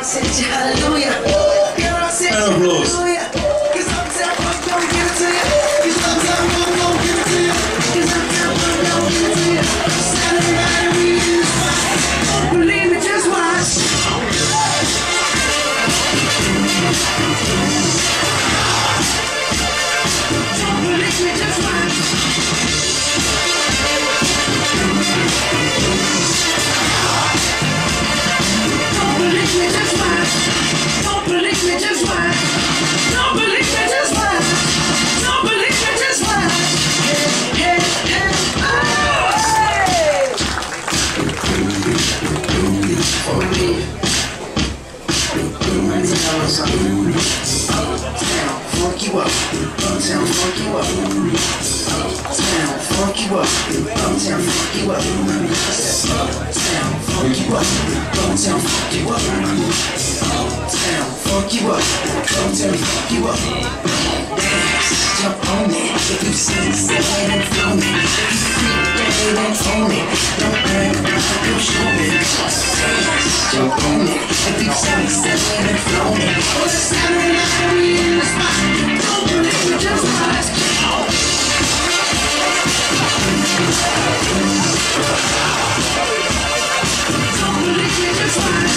hallelujah. Girl, I said hallelujah. Cause uptown Funk don't give it to you. Cause uptown Funk don't give it to you. Cause uptown Funk don't give it to you. Saturday night and we in the spot. Don't believe me, just watch. Don't believe me, just watch. Don't believe me, just watch. Don't believe me, just watch. Don't believe me, just watch. Don't believe me, just watch. Hey, hey, hey, oh, hey. For me, I'm telling you something. Uptown, funk you up. Uptown, funk you up. Uptown, funk you up. Uptown, funk you up. Uptown, funk you up. Uptown, funk you up. Uptown, funk you up. Uptown, funk you up. Dance, jump on it. If you see it and flown it. If you freak dead and own it. Don't brag about it, come show me. Dance, jump on it. If you see it and flown it. Oh, it's Saturday night, we in the spot. Don't believe me, just watch. Don't believe me, just watch.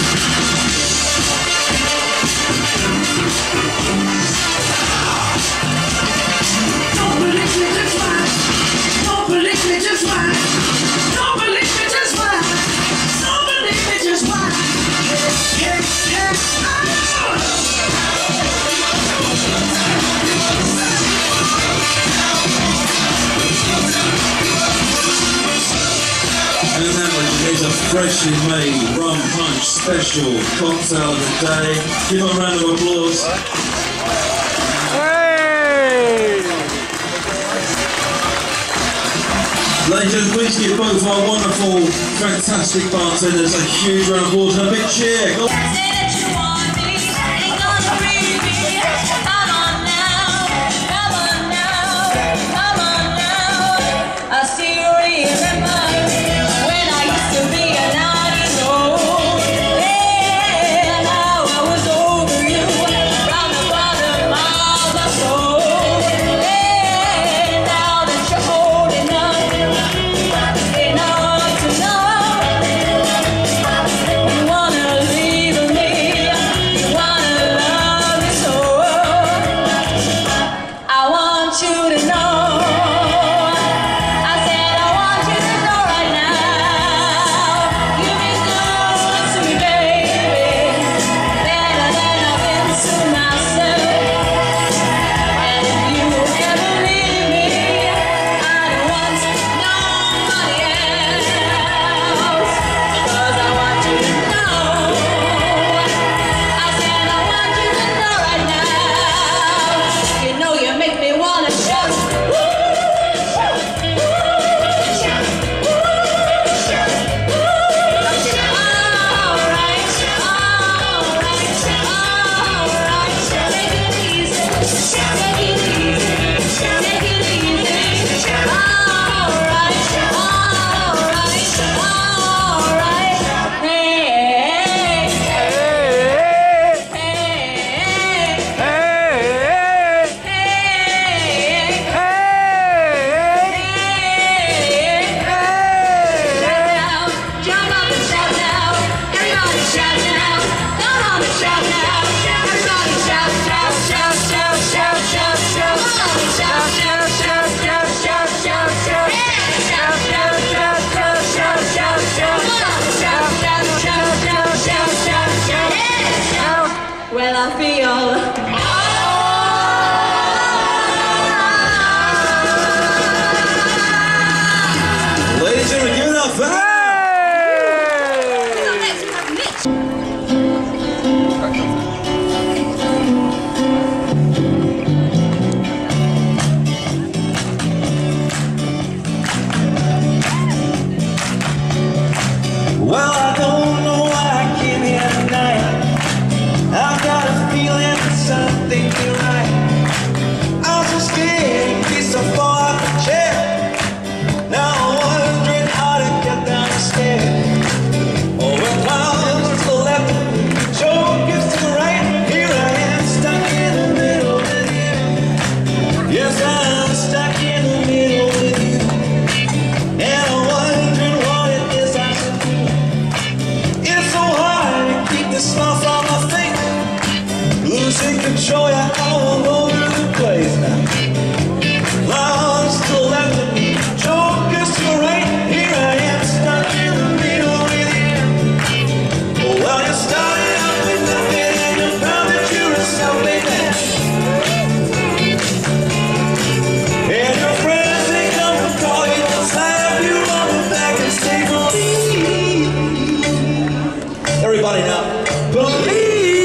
Don't believe me, just watch. Don't believe me, just watch. Don't believe me, just watch. Don't believe me, just watch. Hey, hey, oh. And that is a freshly made rum punch special cocktail of the day. Give a round of applause. Hey! Ladies and gentlemen, please give both our wonderful, fantastic bartenders a huge round of applause and a big cheer. Go on. Leave me. show you all over the place now. Clouds to the left of me, jokers to the right. Here I am, stuck in the middle with you. Well, you started out with nothing and you found that you're a self-made man. And your friends, they come to call you, slap you on the back and say, believe. Everybody now, believe.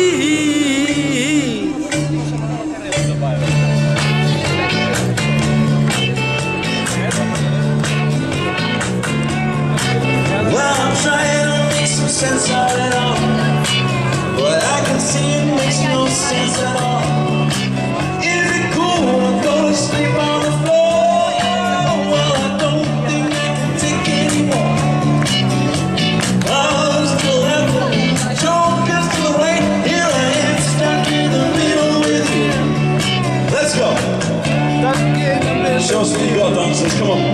Sense of it all, but I can see it makes no sense at all. Is it cool to go to sleep on the floor? Well, I don't think I can take anymore. Clouds to the left, jokers to the right. Here I am, stuck in the middle with you. Let's go. Show us what you got, dancers. Come on.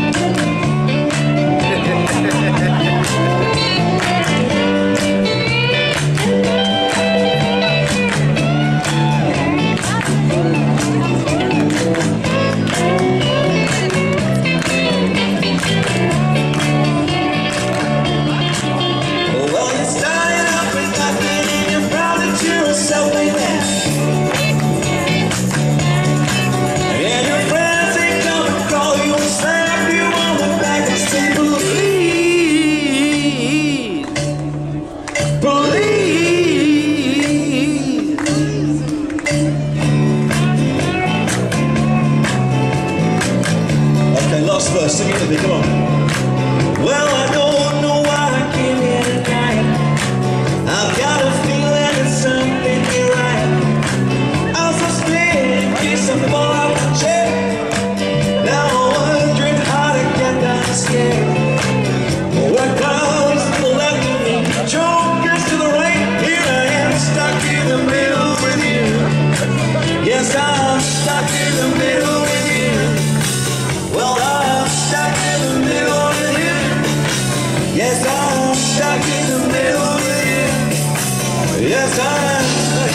Last verse, sing it with me, come on. Well, I don't know why I came here tonight. I've got a feeling it's something here right. I was so scared in case I fall out the chair. Now I'm wondering how to get down the stairs. Well, clouds to the left of me, jokers to the right. Here I am, stuck in the middle with you. Yes, I'm stuck in the middle with you. Well, I'm stuck in the middle with you. Yes, I'm stuck in the middle with you. Yes, I'm stuck.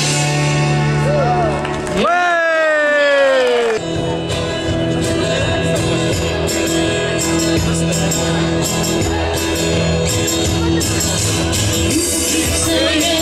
Keep saying